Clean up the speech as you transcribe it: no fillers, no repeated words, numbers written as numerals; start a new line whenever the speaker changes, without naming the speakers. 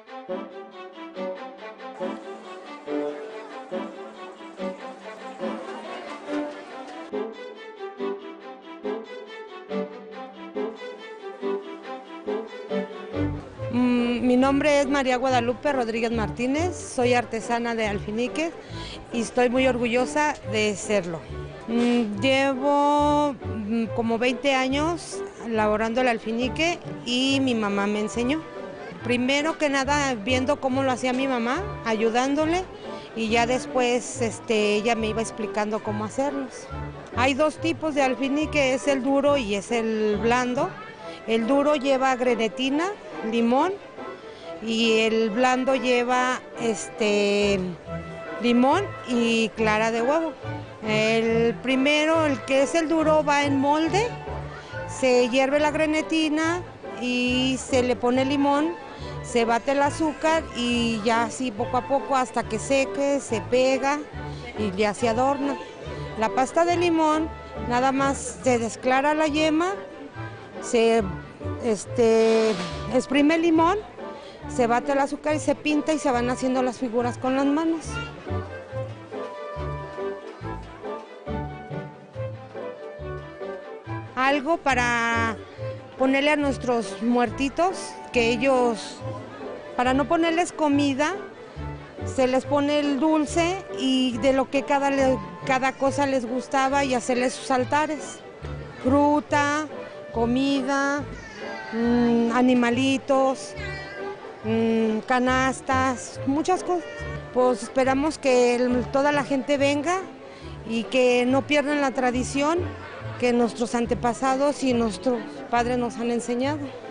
Mi nombre es María Guadalupe Rodríguez Martínez, soy artesana de alfiniques y estoy muy orgullosa de serlo. Llevo como 20 años laborando el alfinique y mi mamá me enseñó. Primero que nada viendo cómo lo hacía mi mamá, ayudándole, y ya después ella me iba explicando cómo hacerlos. Hay dos tipos de alfinique, es el duro y es el blando. El duro lleva grenetina, limón, y el blando lleva limón y clara de huevo. El primero, el que es el duro, va en molde, se hierve la grenetina y se le pone limón, se bate el azúcar y ya así poco a poco hasta que seque, se pega y ya se adorna. La pasta de limón nada más se desclara la yema, se exprime el limón, se bate el azúcar y se pinta y se van haciendo las figuras con las manos. Algo para ponerle a nuestros muertitos, que ellos, para no ponerles comida, se les pone el dulce y de lo que cada cosa les gustaba y hacerles sus altares. Fruta, comida, animalitos, canastas, muchas cosas. Pues esperamos que toda la gente venga y que no pierdan la tradición que nuestros antepasados y nuestros padres nos han enseñado.